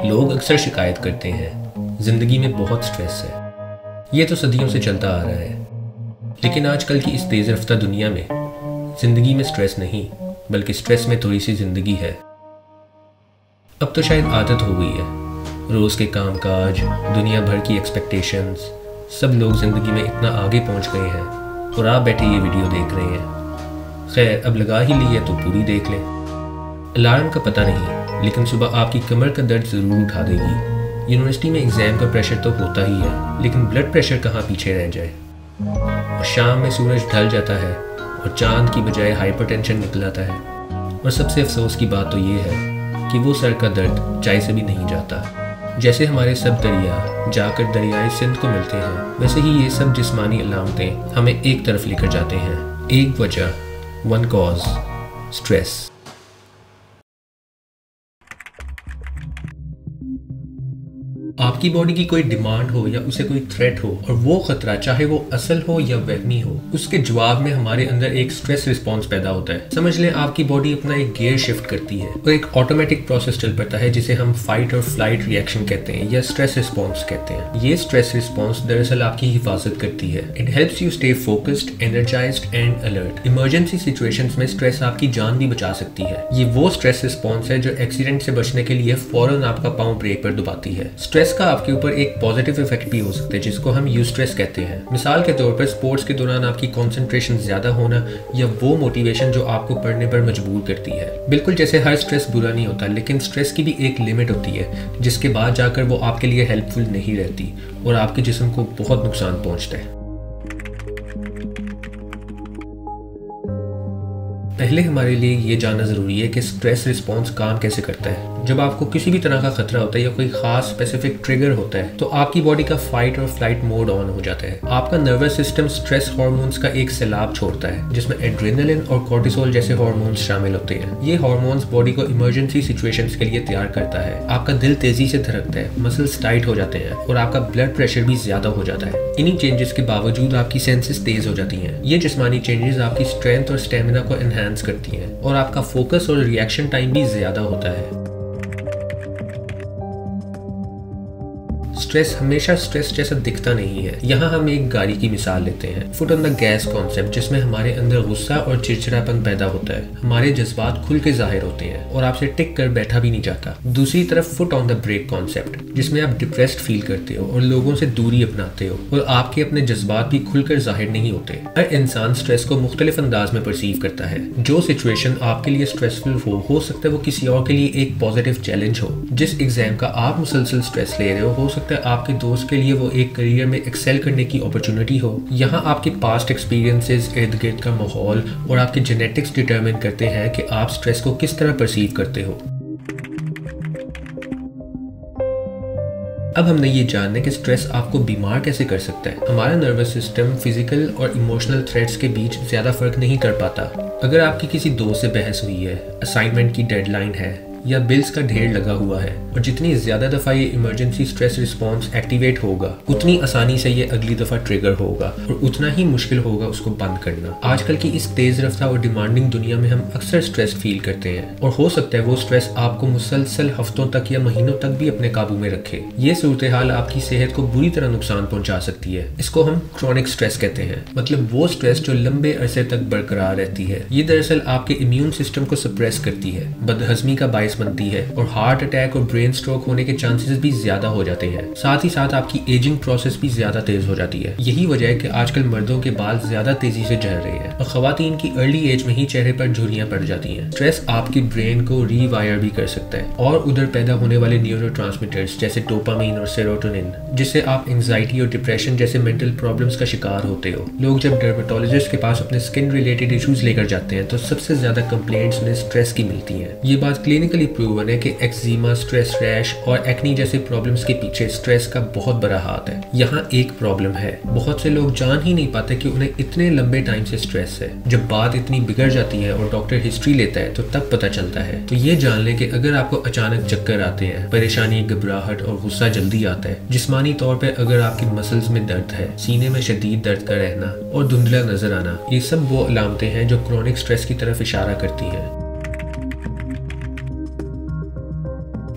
लोग अक्सर शिकायत करते हैं ज़िंदगी में बहुत स्ट्रेस है। ये तो सदियों से चलता आ रहा है, लेकिन आजकल की इस तेज़ रफ्तार दुनिया में ज़िंदगी में स्ट्रेस नहीं बल्कि स्ट्रेस में थोड़ी सी ज़िंदगी है। अब तो शायद आदत हो गई है, रोज़ के कामकाज, दुनिया भर की एक्सपेक्टेशंस, सब लोग ज़िंदगी में इतना आगे पहुंच गए हैं और आप बैठे ये वीडियो देख रहे हैं। खैर, अब लगा ही ली है तो पूरी देख लें। अलार्म का पता नहीं, लेकिन सुबह आपकी कमर का दर्द ज़रूर उठा देगी। यूनिवर्सिटी में एग्ज़ाम का प्रेशर तो होता ही है, लेकिन ब्लड प्रेशर कहाँ पीछे रह जाए। और शाम में सूरज ढल जाता है और चांद की बजाय हाइपरटेंशन निकल आता है। और सबसे अफसोस की बात तो ये है कि वो सर का दर्द चाय से भी नहीं जाता। जैसे हमारे सब दरिया जाकर दरियाए सिंध को मिलते हैं, वैसे ही ये सब जिस्मानी अलामतें हमें एक तरफ लेकर जाते हैं। एक वजह, वन कॉज, स्ट्रेस। आपकी बॉडी की कोई डिमांड हो या उसे कोई थ्रेट हो और वो खतरा चाहे वो असल हो या वहमी हो, उसके जवाब में हमारे अंदर एक स्ट्रेस रिस्पॉन्स पैदा होता है। समझ लें आपकी बॉडी अपना एक गियर शिफ्ट करती है और एक ऑटोमेटिक प्रोसेस चल पड़ता है जिसे हम फाइट और फ्लाइट रिएक्शन कहते हैं या स्ट्रेस रिस्पॉन्स कहते हैं। ये स्ट्रेस रिस्पॉन्स दरअसल आपकी हिफाजत करती है। It helps you stay focused, energised and alert. Emergency situations में स्ट्रेस आपकी जान भी बचा सकती है। ये वो स्ट्रेस रिस्पॉन्स है जो एक्सीडेंट से बचने के लिए फौरन आपका पाँव ब्रेक पर दबाती है। स्ट्रेस का आपके ऊपर एक पॉजिटिव इफेक्ट भी हो सकता है जिसको हम यूस्ट्रेस कहते हैं। मिसाल के तौर पर स्पोर्ट्स के दौरान आपकी कंसंट्रेशन ज्यादा होना या वो मोटिवेशन जो आपको पढ़ने पर मजबूर करती है। बिल्कुल जैसे हर स्ट्रेस बुरा नहीं होता, लेकिन स्ट्रेस की भी एक लिमिट होती है जिसके बाद जाकर वो आपके लिए हेल्पफुल नहीं रहती और आपके जिस्म को बहुत नुकसान पहुंचता है। पहले हमारे लिए ये जानना ज़रूरी है कि स्ट्रेस रिस्पॉन्स काम कैसे करता है। जब आपको किसी भी तरह का खतरा होता है या कोई खास स्पेसिफिक ट्रिगर होता है तो आपकी बॉडी का फाइट और फ्लाइट मोड ऑन हो जाता है। आपका नर्वस सिस्टम स्ट्रेस हार्मोन्स का एक सैलाब छोड़ता है जिसमें एड्रेनलिन और कोर्टिसोल जैसे हार्मोन्स शामिल होते हैं। ये हार्मोन्स बॉडी को इमरजेंसी सिचुएशंस के लिए तैयार करता है। आपका दिल तेजी से धड़कता है, मसल्स टाइट हो जाते हैं और आपका ब्लड प्रेशर भी ज्यादा हो जाता है। इन्हीं चेंजेस के बावजूद आपकी सेंसेस तेज हो जाती हैं। ये जिस्मानी चेंजेस आपकी स्ट्रेंथ और स्टेमिना को एनहांस करती हैं और आपका फोकस और रिएक्शन टाइम भी ज्यादा होता है। स्ट्रेस हमेशा स्ट्रेस जैसा दिखता नहीं है। यहाँ हम एक गाड़ी की मिसाल लेते हैं, foot on the gas concept, जिसमें हमारे अंदर गुस्सा और चिड़चिड़ापन पैदा होता है। हमारे जज्बात खुल के जाहिर होते हैं और आपसे टिक कर बैठा भी नहीं जाता। दूसरी तरफ foot on the brake concept, जिसमें आप डिप्रेस्ड फील करते हो और लोगों से दूरी अपनाते हो और आपके अपने जज्बात भी खुलकर जाहिर नहीं होते। हर इंसान स्ट्रेस को मुख्तलिफ अंदाज में परसीव करता है। जो सिचुएशन आपके लिए स्ट्रेसफुल हो सकता है वो किसी और के लिए एक पॉजिटिव चैलेंज हो। जिस एग्जाम का आप मुसलसल स्ट्रेस ले रहे हो सकता है आपके दोस्त के लिए वो एक करियर में एक्सेल करने की अपॉर्चुनिटी हो। यहाँ आपके पास्ट एक्सपीरियंसेस, इर्द गिर्द का माहौल और आपके जेनेटिक्स डिटरमिन करते हैं कि आप स्ट्रेस को किस तरह परसीव करते हो। अब हमने ये जानना है कि स्ट्रेस आपको बीमार कैसे कर सकता है। हमारा नर्वस सिस्टम फिजिकल और इमोशनल थ्रेट्स के बीच ज्यादा फर्क नहीं कर पाता। अगर आपकी किसी दोस्त से बहस हुई है, असाइनमेंट की डेडलाइन है या बिल्स का ढेर लगा हुआ है और जितनी ज्यादा दफा ये इमरजेंसी स्ट्रेस रिस्पॉन्स एक्टिवेट होगा उतनी आसानी से ये अगली दफा ट्रिगर होगा और उतना ही मुश्किल होगा उसको बंद करना। आजकल की इस तेज रफ्तार और डिमांडिंग दुनिया में हम अक्सर स्ट्रेस फील करते हैं और हो सकता है वो स्ट्रेस आपको मुसलसल हफ्तों तक या महीनों तक भी अपने काबू में रखे। ये सूरत हाल आपकी सेहत को बुरी तरह नुकसान पहुंचा सकती है। इसको हम क्रॉनिक स्ट्रेस कहते हैं, मतलब वो स्ट्रेस जो लंबे अरसे तक बरकरार रहती है। ये दरअसल आपके इम्यून सिस्टम को सप्रेस करती है, बदहजमी का बायस बनती है और हार्ट अटैक और ब्रेन स्ट्रोक होने के चांसेस भी ज्यादा हो जाते हैं। साथ ही साथ आपकी एजिंग प्रोसेस भी ज्यादा तेज हो जाती है। यही वजह है कि आजकल मर्दों के बाल ज्यादा तेजी से झड़ रहे हैं और खवातीन की अर्ली एज में ही चेहरे पर झुर्रियां पड़ जाती हैं। स्ट्रेस आपकी ब्रेन को रीवायर भी कर सकता है और उधर पैदा होने वाले न्यूरोट्रांसमीटर्स जैसे डोपामीन और सेरोटोनिन, जिससे आप एंजाइटी और डिप्रेशन जैसे मेंटल प्रॉब्लम्स का शिकार होते हो। लोग जब डर्मेटोलॉजिस्ट के पास अपने स्किन रिलेटेड इश्यूज लेकर जाते हैं तो सबसे ज्यादा कंप्लेंट्स उन्हें स्ट्रेस की मिलती हैं। ये बात क्लिनिकली प्रूवन है कि एक्जिमा, स्ट्रेस रैश और एक्नी जैसे प्रॉब्लम्स के पीछे स्ट्रेस का बहुत बड़ा हाथ है। यहाँ एक प्रॉब्लम है, बहुत से लोग जान ही नहीं पाते कि उन्हें इतने लंबे टाइम से स्ट्रेस है। जब बात इतनी बिगड़ जाती है और डॉक्टर हिस्ट्री लेता है तो तब पता चलता है। तो ये जान लें कि अगर आपको अचानक चक्कर आते हैं, परेशानी, घबराहट और गुस्सा जल्दी आता है, जिस्मानी तौर पर अगर आपकी मसल्स में दर्द है, सीने में शदीद दर्द का रहना और धुंधला नजर आना, ये सब वो अलामतें हैं जो क्रोनिक स्ट्रेस की तरफ इशारा करती हैं।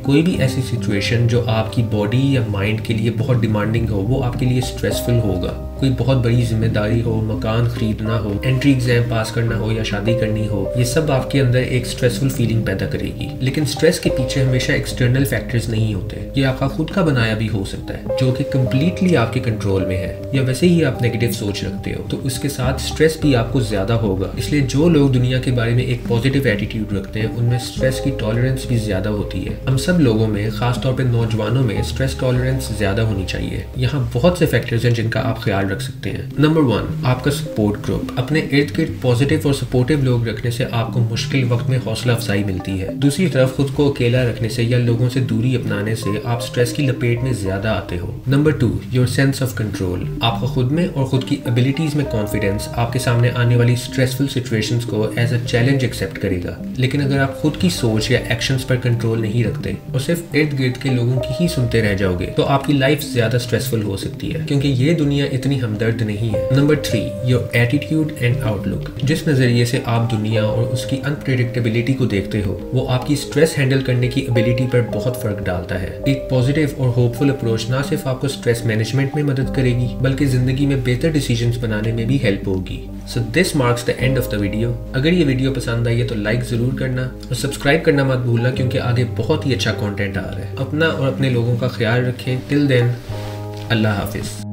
कोई भी ऐसी सिचुएशन जो आपकी बॉडी या माइंड के लिए बहुत डिमांडिंग हो वो आपके लिए स्ट्रेसफुल होगा। कोई बहुत बड़ी जिम्मेदारी हो, मकान खरीदना हो, एंट्री एग्जाम पास करना हो या शादी करनी हो, ये सब आपके अंदर एक स्ट्रेसफुल फीलिंग पैदा करेगी। लेकिन स्ट्रेस के पीछे हमेशा एक्सटर्नल फैक्टर्स नहीं होते, ये आपका खुद का बनाया भी हो सकता है जो कि कम्प्लीटली आपके कंट्रोल में है। या वैसे ही आप नेगेटिव सोच रखते हो तो उसके साथ स्ट्रेस भी आपको ज्यादा होगा। इसलिए जो लोग दुनिया के बारे में एक पॉजिटिव एटीट्यूड रखते हैं उनमें स्ट्रेस की टॉलरेंस भी ज्यादा होती है। हम सब लोगों में, खासतौर पर नौजवानों में, स्ट्रेस टॉलरेंस ज्यादा होनी चाहिए। यहाँ बहुत से फैक्टर्स हैं जिनका आप ख्याल रख सकते हैं। नंबर 1, आपका सपोर्ट ग्रुप। अपने इर्द गिर्द पॉजिटिव और सपोर्टिव लोग रखने से आपको मुश्किल वक्त में हौसला अफजाई मिलती है। दूसरी तरफ खुद को अकेला रखने से या लोगों से दूरी अपनाने से आप स्ट्रेस की लपेट में ज्यादा आते हो। Number 2, your sense of control. आपका खुद में और खुद की एबिलिटीज में कॉन्फिडेंस आपके सामने आने वाली स्ट्रेसफुल सिचुएशंस को एज अ चैलेंज एक्सेप्ट करेगा। लेकिन अगर आप खुद की सोच या एक्शंस पर कंट्रोल नहीं रखते और सिर्फ इर्द गिर्द के लोगों की ही सुनते रह जाओगे तो आपकी लाइफ ज्यादा स्ट्रेसफुल हो सकती है, क्योंकि ये दुनिया इतनी हमदर्द नहीं है। Number 3, your attitude and outlook. जिस नजरिए से आप दुनिया और उसकी अनप्रेडिक्टेबिलिटी को देखते हो वो आपकी स्ट्रेस हैंडल करने की एबिलिटी पर बहुत फर्क डालता है। एक पॉजिटिव और होपफुल अप्रोच ना सिर्फ आपको स्ट्रेस मैनेजमेंट में मदद करेगी बल्कि जिंदगी में बेहतर डिसीजंस बनाने में भी हेल्प होगी। So this marks the end of the video. अगर ये वीडियो पसंद आई है तो लाइक जरूर करना और सब्सक्राइब करना मत भूलना, क्योंकि आगे बहुत ही अच्छा कंटेंट आ रहा है। अपना और अपने लोगों का ख्याल रखें। टिल देन, अल्लाह हाफिज।